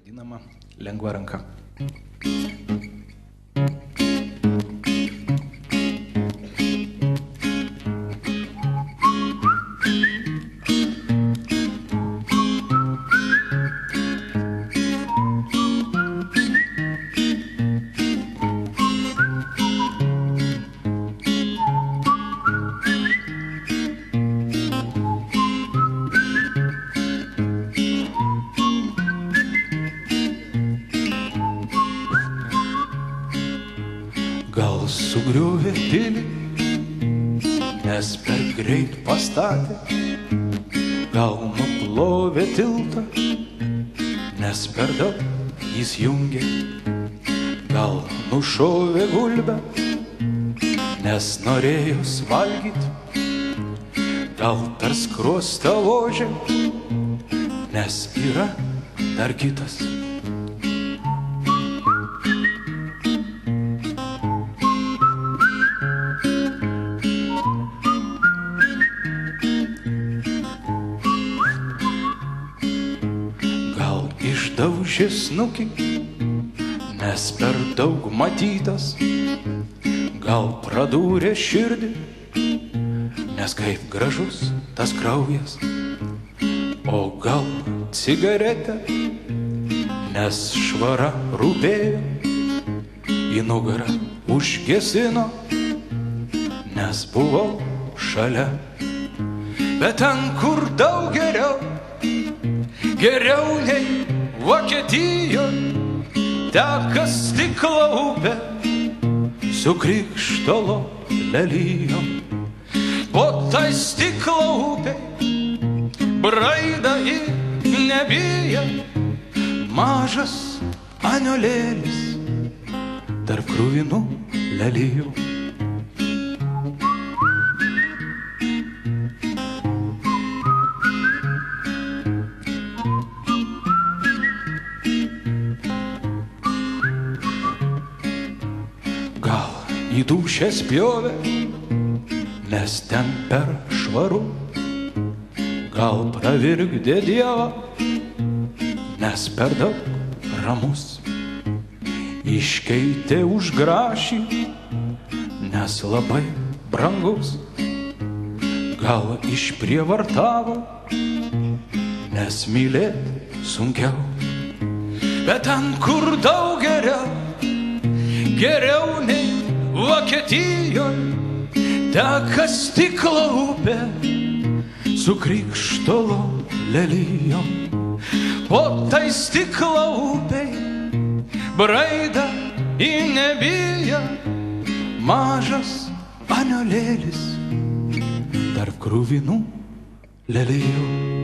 vadinama lengva ranka. Gal sugriuvė pilį, nes per greit pastatė, gal nuplovė tiltą, nes per daug jis jungė, gal nušovė gulbę, nes norėjus valgyt, gal per skruostą ložė, nes yra dar kitas. Išdaužė snukį, nes per daug matytas, gal pradūrė širdį, nes kaip gražus tas kraujas, o gal cigaretę, nes švara rūpėjo, į nugarą užgesino, nes buvau šalia. Bet ten, kur daug geriau, geriau nei Vokietijoje, teka stiklo upė su krikštolo lelijom. Po tai stiklo upė braida ir nebijo mažas aniolėlis tarp krūvinų lelijų. Gal į dūšią spjovė, nes ten per švaru, gal pravirkdė Dievą, nes per daug ramus, iškeitė už grašį, nes labai brangus, gal išprievartavo, nes mylėt sunkiau. Bet ten, kur daug geriau, geriau nei Vokietijoje, teka stiklo upė su krikštolo lelijom. Po tai stiklo upei braida į nebijo mažas aniolėlis tarp krūvinų lelijų.